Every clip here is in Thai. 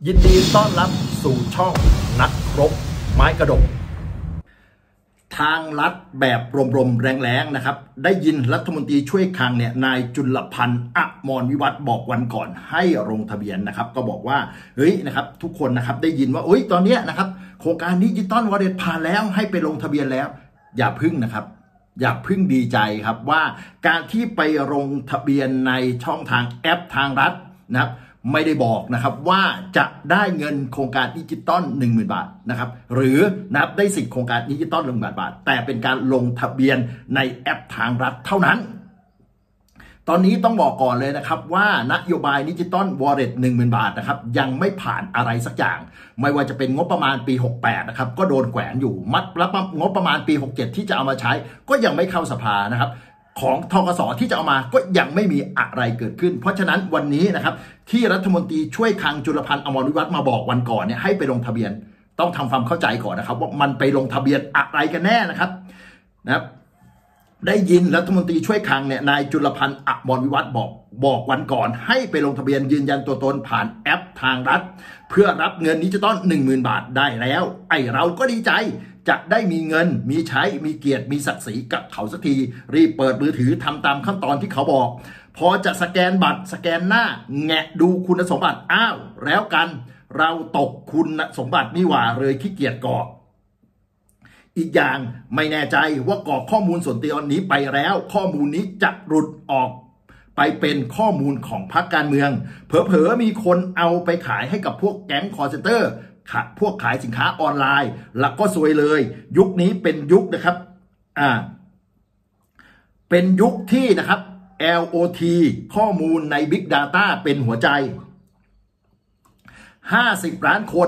ยินดีต้อนรับสู่ช่องนักรบไม้กระดกทางลัดแบบรมๆแรงๆนะครับได้ยินรัฐมนตรีช่วยคลังเนี่ยนายจุลพันธ์อมรวิวัฒน์บอกวันก่อนให้ลงทะเบียนนะครับก็บอกว่าเฮ้ยนะครับทุกคนนะครับได้ยินว่าตอนนี้นะครับโครงการดิจิตอลวอลเล็ตผ่านแล้วให้ไปลงทะเบียนแล้วอย่าพึ่งนะครับอย่าพึ่งดีใจครับว่าการที่ไปลงทะเบียนในช่องทางแอปทางรัฐนะครับไม่ได้บอกนะครับว่าจะได้เงินโครงการดิจิตอล 10,000 บาทนะครับหรือนะครับได้สิทธิโครงการดิจิตอล 10,000 บาทแต่เป็นการลงทะเบียนในแอปทางรัฐเท่านั้นตอนนี้ต้องบอกก่อนเลยนะครับว่านโยบายดิจิตอลวอลเล็ต 10,000 บาทนะครับยังไม่ผ่านอะไรสักอย่างไม่ว่าจะเป็นงบประมาณปี 68นะครับก็โดนแขวนอยู่แล้วงบประมาณปี 67ที่จะเอามาใช้ก็ยังไม่เข้าสภานะครับของธกส.ที่จะเอามาก็ยังไม่มีอะไรเกิดขึ้นเพราะฉะนั้นวันนี้นะครับที่รัฐมนตรีช่วยคลังจุลพันธ์อมรวิวัฒน์มาบอกวันก่อนเนี่ยให้ไปลงทะเบียนต้องทำความเข้าใจก่อนนะครับว่ามันไปลงทะเบียนอะไรกันแน่นะครับได้ยินรัฐมนตรีช่วยคลังเนี่ยนายจุลพันธ์อมรวิวัฒน์บอกวันก่อนให้ไปลงทะเบียนยืนยันตัวตนผ่านแอปทางรัฐเพื่อรับเงินดิจิตอล 10,000 บาทได้แล้วเราก็ดีใจจะได้มีเงินมีใช้มีเกียรติมีศักดิ์ศรีกับเขาสักทีรีบเปิดมือถือทำตามขั้นตอนที่เขาบอกพอจะสแกนบัตรสแกนหน้าแงะดูคุณสมบัติแล้วกันเราตกคุณสมบัตินี่หว่าเลยขี้เกียจกรอกอีกอย่างไม่แน่ใจว่ากรอกข้อมูลส่วนตัวนี้ไปแล้วข้อมูลนี้จะหลุดออกไปเป็นข้อมูลของพรรคการเมืองเผลอๆมีคนเอาไปขายให้กับพวกแก๊งคอลเซ็นเตอร์พวกขายสินค้าออนไลน์แล้วก็ซวยเลยยุคนี้เป็นยุคนะครับเป็นยุคที่นะครับ LOT ข้อมูลใน Big Data เป็นหัวใจ50 ล้านคน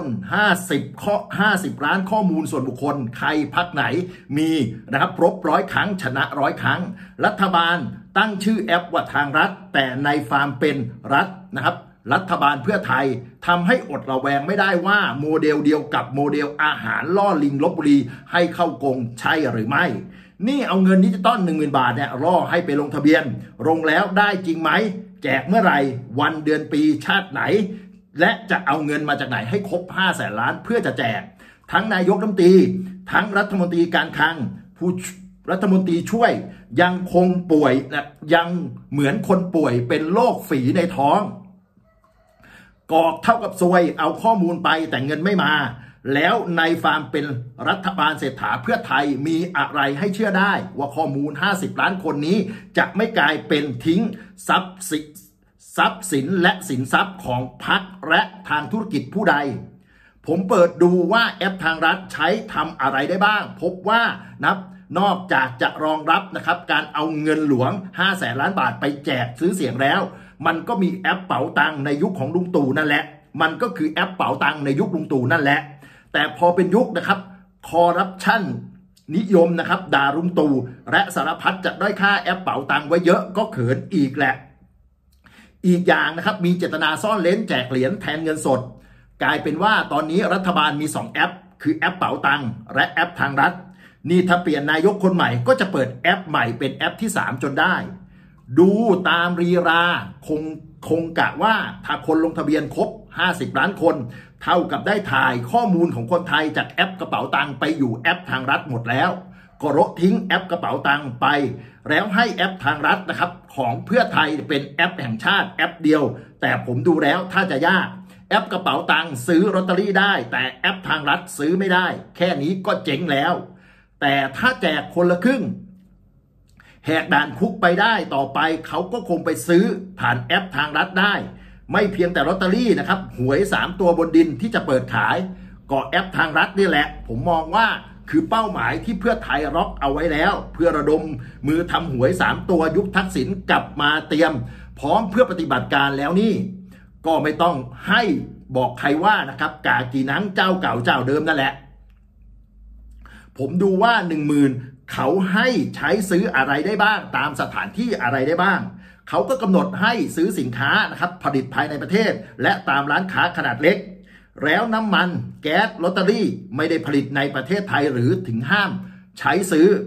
50 ล้านข้อมูลส่วนบุคคลใครพรรคไหนมีนะครับครบ100 ครั้งชนะ100 ครั้งรัฐบาลตั้งชื่อแอปว่าทางรัฐแต่ในฟาร์มเป็นรัฐนะครับรัฐบาลเพื่อไทยทำให้อดระแวงไม่ได้ว่าโมเดลเดียวกับโมเดลอาหารล่อลิงลพบุรีให้เข้ากงใช่หรือไม่นี่เอาเงินดิจิตอล 10,000 บาทเนี่ยล่อให้ไปลงทะเบียนลงแล้วได้จริงไหมแจกเมื่อไหร่วันเดือนปีชาติไหนและจะเอาเงินมาจากไหนให้ครบ500,000 ล้านเพื่อจะแจกทั้งนายกรัฐมนตรีทั้งรัฐมนตรีการคลังผู้รัฐมนตรีช่วยยังคงป่วยนะยังเหมือนคนป่วยเป็นโรคฝีในท้องกรอกเท่ากับซวยเอาข้อมูลไปแต่เงินไม่มาแล้วในฟาร์มเป็นรัฐบาลเศรษฐาเพื่อไทยมีอะไรให้เชื่อได้ว่าข้อมูล50 ล้านคนนี้จะไม่กลายเป็นทิ้งทรัพย์สินและสินทรัพย์ของพรรคและทางธุรกิจผู้ใดผมเปิดดูว่าแอปทางรัฐใช้ทำอะไรได้บ้างพบว่านอกจากจะรองรับนะครับการเอาเงินหลวง500,000 ล้านบาทไปแจกซื้อเสียงแล้วมันก็มีแอปเป๋าตังในยุคของลุงตู่นั่นแหละมันก็คือแอปเป๋าตังในยุคลุงตู่นั่นแหละแต่พอเป็นยุคนะครับคอร์รัปชันนิยมนะครับด่าลุงตู่และสารพัดจะได้ค่าแอปเป๋าตังไว้เยอะก็เขินอีกแหละอีกอย่างนะครับมีเจตนาซ่อนเล้นแจกเหรียญแทนเงินสดกลายเป็นว่าตอนนี้รัฐบาลมี2แอปคือแอปเป๋าตังและแอปทางรัฐนี่ถ้าเปลี่ยนนายกคนใหม่ก็จะเปิดแอปใหม่เป็นแอปที่3จนได้ดูตามรีราคงกะว่าถ้าคนลงทะเบียนครบ50 ล้านคนเท่ากับได้ถ่ายข้อมูลของคนไทยจากแอปกระเป๋าตังไปอยู่แอปทางรัฐหมดแล้วก็โละทิ้งแอปกระเป๋าตังไปแล้วให้แอปทางรัฐนะครับของเพื่อไทยเป็นแอปแห่งชาติแอปเดียวแต่ผมดูแล้วถ้าจะยากแอปกระเป๋าตังซื้อลอตเตอรี่ได้แต่แอปทางรัฐซื้อไม่ได้แค่นี้ก็เจ๋งแล้วแต่ถ้าแจกคนละครึ่งแหกด่านคุกไปได้ต่อไปเขาก็คงไปซื้อผ่านแอปทางรัฐได้ไม่เพียงแต่ลอตเตอรี่นะครับหวย3 ตัวบนดินที่จะเปิดขายก็แอปทางรัฐนี่แหละผมมองว่าคือเป้าหมายที่เพื่อไทยล็อกเอาไว้แล้วเพื่อระดมมือทำหวย3 ตัวยุคทักษิณกลับมาเตรียมพร้อมเพื่อปฏิบัติการแล้วนี่ก็ไม่ต้องให้บอกใครว่านะครับกากีนังเจ้าเก่าเจ้าเดิมนั่นแหละผมดูว่า 10,000เขาให้ใช้ซื้ออะไรได้บ้างตามสถานที่อะไรได้บ้างเขาก็กำหนดให้ซื้อสินค้านะครับผลิตภายในประเทศและตามร้านค้าขนาดเล็กแล้วน้ำมันแก๊สลอตเตอรี่ไม่ได้ผลิตในประเทศไทยหรือถึงห้ามใช้ซื้อ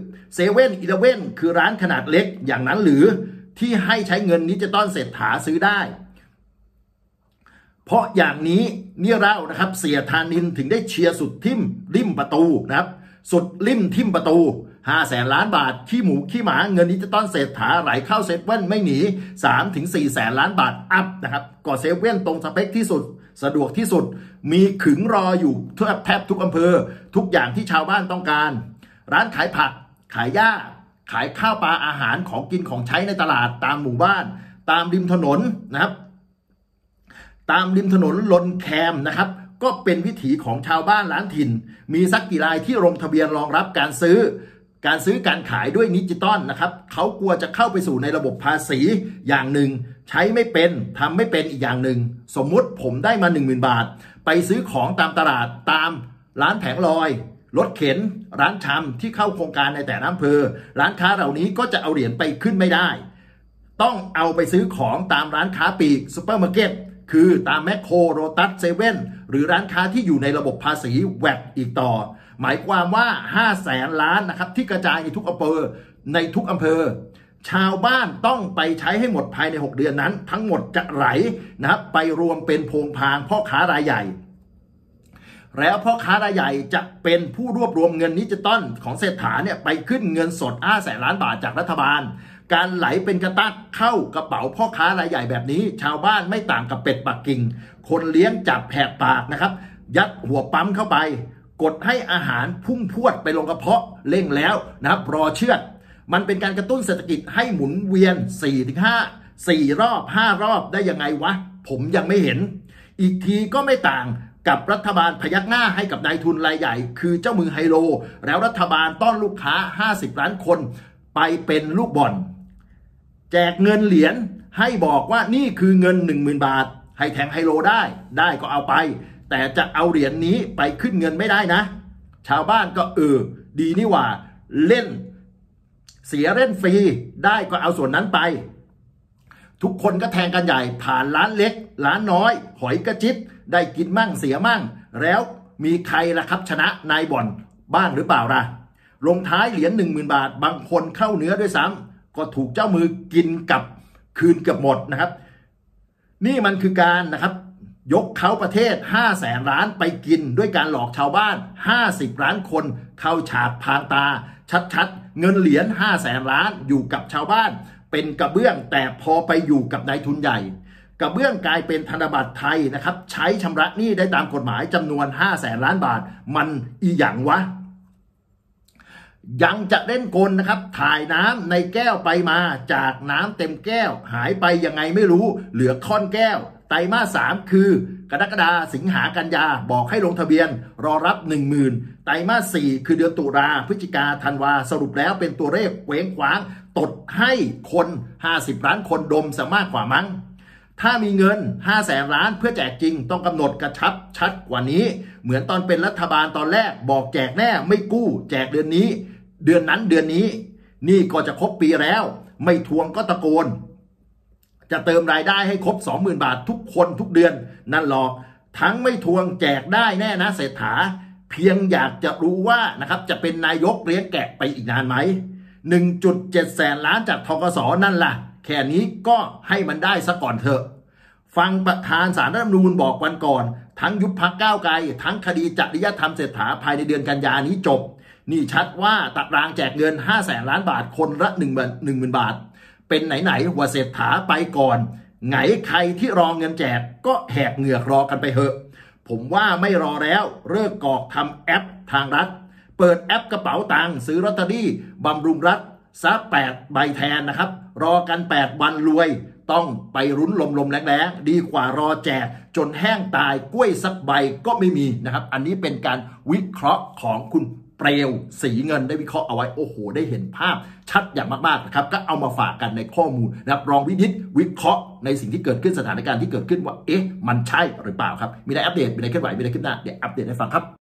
7-11คือร้านขนาดเล็กอย่างนั้นหรือที่ให้ใช้เงินดิจิตอลเศรษฐาซื้อได้เพราะอย่างนี้เนี่ยเรานะครับเสียธานินถึงได้เชียร์สุดทิ่มริมประตูนะครับสุดริมทิ่มประตู500,000 ล้านบาทขี้หมูขี้หมาเงินดิจิตอลเศรษฐาไหลเข้าเซเว่นไม่หนี 3-4 แสนล้านบาทอัพนะครับก็เซเว่นตรงสเปคที่สุดสะดวกที่สุดมีขึงรออยู่แทบทุกอำเภอทุกอย่างที่ชาวบ้านต้องการร้านขายผักขายหญ้าขายข้าวปลาอาหารของกินของใช้ในตลาดตามหมู่บ้านตามริมถนนนะครับตามริมถนนลนแคมนะครับก็เป็นวิถีของชาวบ้านล้านถิ่นมีสักกี่รายที่ลงทะเบียนรองรับการซื้อการขายด้วยดิจิตอลนะครับเขากลัวจะเข้าไปสู่ในระบบภาษีอย่างหนึ่งใช้ไม่เป็นทำไม่เป็นอีกอย่างหนึ่งสมมุติผมได้มา 10,000 บาทไปซื้อของตามตลาดตามร้านแผงลอยรถเข็นร้านชำที่เข้าโครงการในแต่ละอำเภอร้านค้าเหล่านี้ก็จะเอาเหรียญไปขึ้นไม่ได้ต้องเอาไปซื้อของตามร้านค้าปลีกซุปเปอร์มาร์เก็ตคือตามแมคโครโรตัสเซเว่นหรือร้านค้าที่อยู่ในระบบภาษีแวดอีกต่อหมายความว่า500,000 ล้านนะครับที่กระจายในทุกอำเภอชาวบ้านต้องไปใช้ให้หมดภายใน6 เดือนนั้นทั้งหมดจะไหลนะครับไปรวมเป็นโพงพางพ่อค้ารายใหญ่แล้วพ่อค้ารายใหญ่จะเป็นผู้รวบรวมเงินดิจิตอลของเศรษฐาเนี่ยไปขึ้นเงินสด500,000 ล้านบาทจากรัฐบาลการไหลเป็นกระตักเข้ากระเป๋าพ่อค้ารายใหญ่แบบนี้ชาวบ้านไม่ต่างกับเป็ดปักกิ่งคนเลี้ยงจับแผกปากนะครับยัดหัวปั๊มเข้าไปกดให้อาหารพุ่งพรวดไปลงกระเพาะเร่งแล้วนะครับรอเชือดมันเป็นการกระตุ้นเศรษฐกิจให้หมุนเวียน 4 รอบ 5 รอบได้ยังไงวะผมยังไม่เห็นอีกทีก็ไม่ต่างกับรัฐบาลพยักหน้าให้กับนายทุนรายใหญ่คือเจ้ามือไฮโลแล้วรัฐบาลต้อนลูกค้า50 ล้านคนไปเป็นลูกบ่อนแจกเงินเหรียญให้บอกว่านี่คือเงิน 10,000 บาทให้แทงไฮโลได้ก็เอาไปแต่จะเอาเหรียญนี้ไปขึ้นเงินไม่ได้นะชาวบ้านก็ดีนี่หว่าเล่นเสียเล่นฟรีได้ก็เอาส่วนนั้นไปทุกคนก็แทงกันใหญ่ผ่านร้านเล็กร้านน้อยหอยกระจิตได้กินมั่งเสียมั่งแล้วมีใครล่ะครับชนะนายบ่อนบ้างหรือเปล่าล่ะลงท้ายเหรียญ 10,000 บาทบางคนเข้าเนื้อด้วยซ้ำก็ถูกเจ้ามือกินกับคืนเกือบหมดนะครับนี่มันคือการนะครับยกเขาประเทศ500,000 ล้านไปกินด้วยการหลอกชาวบ้าน50 ล้านคนเข้าฉากพางตาชัดๆเงินเหรียญ500,000 ล้านอยู่กับชาวบ้านเป็นกระเบื้องแต่พอไปอยู่กับนายทุนใหญ่กระเบื้องกลายเป็นธนบัตรไทยนะครับใช้ชำระหนี้ได้ตามกฎหมายจำนวน500,000 ล้านบาทมันอีหยังวะยังจะเล่นกลนะครับถ่ายน้ำในแก้วไปมาจากน้ำเต็มแก้วหายไปยังไงไม่รู้เหลือค่อนแก้วไตรมาส 3คือกรกฎาสิงหากันยาบอกให้ลงทะเบียนรอรับ 10,000 ไตรมาส 4คือเดือนตุลาพฤศจิกาธันวาสรุปแล้วเป็นตัวเลขเคว้งคว้างตดให้คน50 ล้านคนดมซะมากกว่ามั้งถ้ามีเงิน500,000 ล้านเพื่อแจกจริงต้องกำหนดกระชับชัดกว่านี้เหมือนตอนเป็นรัฐบาลตอนแรกบอกแจกแน่ไม่กู้แจกเดือนนี้เดือนนั้นเดือนนี้นี่ก็จะครบปีแล้วไม่ทวงก็ตะโกนจะเติมรายได้ให้ครบ 20,000 บาททุกคนทุกเดือนนั่นหรอกทั้งไม่ทวงแจกได้แน่นะเศรษฐาเพียงอยากจะรู้ว่านะครับจะเป็นนายกเลี้ยงแกะไปอีกนานไหม 1.7 แสนล้านจากธกส.นั่นล่ะแค่นี้ก็ให้มันได้ซะก่อนเถอะฟังประธานศาลรัฐธรรมนูญบอกวันก่อนทั้งยุบพรรคก้าวไกลทั้งคดีจริยธรรมเศรษฐาภายในเดือนกันยานี้จบนี่ชัดว่าตารางแจกเงิน500,000 ล้านบาทคนละ10,000 บาทเป็นไหนว่าเศรษฐาไปก่อนไงใครที่รอเงินแจกก็แหกเหงือกรอกันไปเถอะผมว่าไม่รอแล้วเลิกกอกทำแอปทางรัฐเปิดแอปกระเป๋าตังค์ซื้อลอตเตอรี่บำรุงรัฐซะ8 ใบแทนนะครับรอกัน8 วันรวยต้องไปรุ้นลมๆแรงๆดีกว่ารอแจกจนแห้งตายกล้วยสักใบก็ไม่มีนะครับอันนี้เป็นการวิเคราะห์ของคุณเปลวสีเงินได้วิเคราะห์เอาไว้โอ้โหได้เห็นภาพชัดอย่างมากๆนะครับก็เอามาฝากกันในข้อมูลนะครับลองวิเคราะห์ในสิ่งที่เกิดขึ้นสถานการณ์ที่เกิดขึ้นว่ามันใช่หรือเปล่าครับมีอะไรอัปเดตมีอะไรเคลื่อนไหวมีอะไรขึ้นหน้าเดี๋ยวอัปเดตให้ฟังครับ